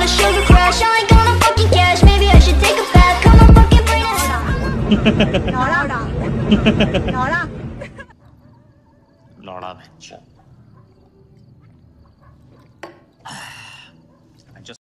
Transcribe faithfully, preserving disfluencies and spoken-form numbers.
sugar crush. I ain't gonna fucking cash. Maybe I should take a bath. Come on, fucking bring it. Nora, Nora, Nora, bitch.